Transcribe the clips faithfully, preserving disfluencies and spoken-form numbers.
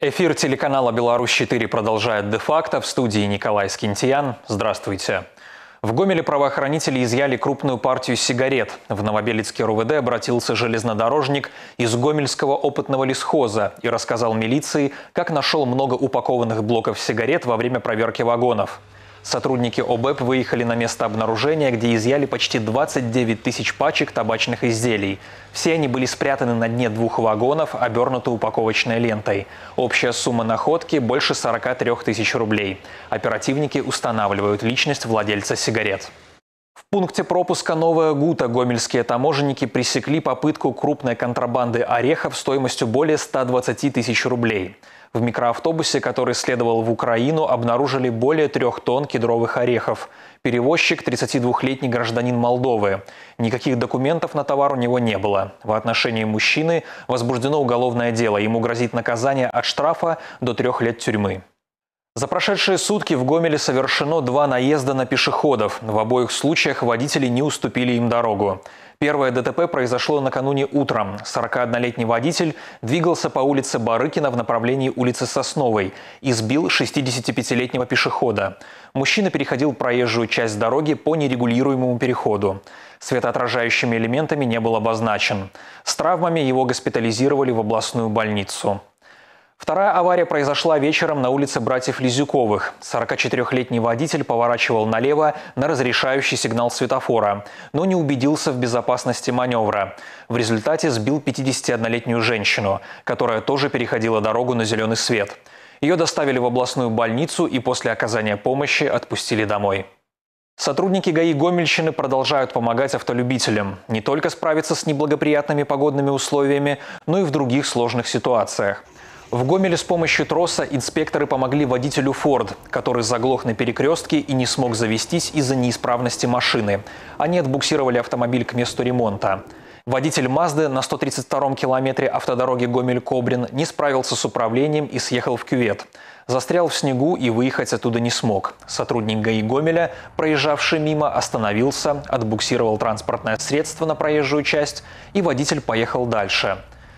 Эфир телеканала «Беларусь четыре» продолжает де-факто. В студии Николай Скинтиян. Здравствуйте. В Гомеле правоохранители изъяли крупную партию сигарет. В Новобелецкий РУВД обратился железнодорожник из Гомельского опытного лесхоза и рассказал милиции, как нашел много упакованных блоков сигарет во время проверки вагонов. Сотрудники ОБЭП выехали на место обнаружения, где изъяли почти двадцать девять тысяч пачек табачных изделий. Все они были спрятаны на дне двух вагонов, обернуты упаковочной лентой. Общая сумма находки – больше сорока трёх тысяч рублей. Оперативники устанавливают личность владельца сигарет. В пункте пропуска Новая Гута гомельские таможенники пресекли попытку крупной контрабанды орехов стоимостью более ста двадцати тысяч рублей. В микроавтобусе, который следовал в Украину, обнаружили более трех тонн кедровых орехов. Перевозчик – тридцатидвухлетний гражданин Молдовы. Никаких документов на товар у него не было. В отношении мужчины возбуждено уголовное дело. Ему грозит наказание от штрафа до трех лет тюрьмы. За прошедшие сутки в Гомеле совершено два наезда на пешеходов. В обоих случаях водители не уступили им дорогу. Первое ДТП произошло накануне утром. сорокаоднолетний водитель двигался по улице Барыкина в направлении улицы Сосновой и сбил шестидесятипятилетнего пешехода. Мужчина переходил проезжую часть дороги по нерегулируемому переходу. Светоотражающими элементами не был обозначен. С травмами его госпитализировали в областную больницу. Вторая авария произошла вечером на улице братьев Лизюковых. сорокачетырёхлетний водитель поворачивал налево на разрешающий сигнал светофора, но не убедился в безопасности маневра. В результате сбил пятидесятиоднолетнюю женщину, которая тоже переходила дорогу на зеленый свет. Ее доставили в областную больницу и после оказания помощи отпустили домой. Сотрудники ГАИ Гомельщины продолжают помогать автолюбителям не только справиться с неблагоприятными погодными условиями, но и в других сложных ситуациях. В Гомеле с помощью троса инспекторы помогли водителю «Форд», который заглох на перекрестке и не смог завестись из-за неисправности машины. Они отбуксировали автомобиль к месту ремонта. Водитель «Мазды» на сто тридцать втором километре автодороги Гомель-Кобрин не справился с управлением и съехал в кювет. Застрял в снегу и выехать оттуда не смог. Сотрудник ГАИ Гомеля, проезжавший мимо, остановился, отбуксировал транспортное средство на проезжую часть, и водитель поехал дальше.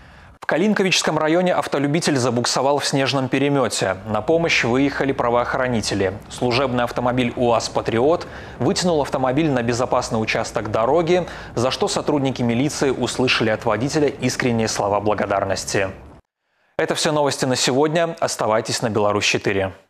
В Калинковичском районе автолюбитель забуксовал в снежном перемете. На помощь выехали правоохранители. Служебный автомобиль УАЗ «Патриот» вытянул автомобиль на безопасный участок дороги, за что сотрудники милиции услышали от водителя искренние слова благодарности. Это все новости на сегодня. Оставайтесь на Беларусь четыре.